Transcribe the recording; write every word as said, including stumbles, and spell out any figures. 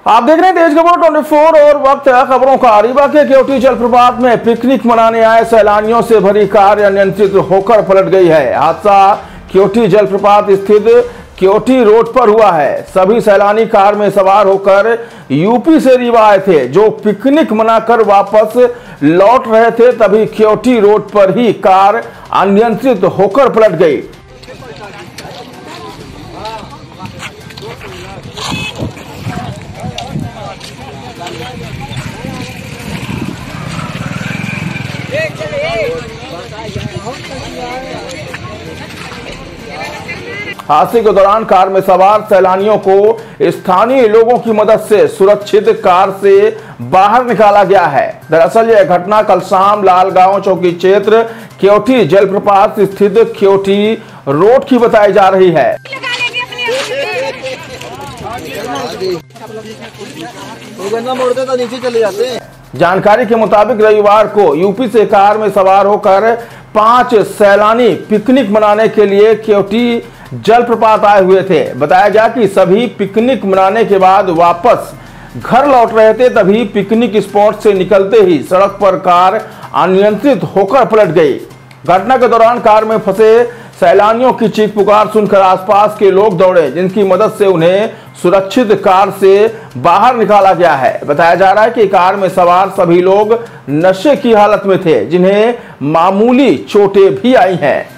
आप देख रहे हैं तेज खबर चौबीस और वक्त है खबरों का। रीवा के केवटी जलप्रपात में पिकनिक मनाने आए सैलानियों से भरी कार अनियंत्रित होकर पलट गई है। हादसा केवटी जलप्रपात स्थित केवटी रोड पर हुआ है। सभी सैलानी कार में सवार होकर यूपी से रीवा आए थे, जो पिकनिक मनाकर वापस लौट रहे थे। तभी केवटी रोड पर ही कार अनियंत्रित होकर पलट गई। हादसे के दौरान कार में सवार सैलानियों को स्थानीय लोगों की मदद से सुरक्षित कार से बाहर निकाला गया है। दरअसल यह घटना कल शाम लालगांव चौकी क्षेत्र केवटी जलप्रपात स्थित केवटी रोड की बताई जा रही है। तो नीचे चले जाते हैं। जानकारी के मुताबिक रविवार को यूपी से कार में सवार होकर पांच सैलानी पिकनिक मनाने के लिए केवटी जलप्रपात आए हुए थे। बताया गया कि सभी पिकनिक मनाने के बाद वापस घर लौट रहे थे। तभी पिकनिक स्पॉट से निकलते ही सड़क पर कार अनियंत्रित होकर पलट गई। घटना के दौरान कार में फंसे सैलानियों की चीख पुकार सुनकर आसपास के लोग दौड़े, जिनकी मदद से उन्हें सुरक्षित कार से बाहर निकाला गया है। बताया जा रहा है कि कार में सवार सभी लोग नशे की हालत में थे, जिन्हें मामूली चोटें भी आई हैं।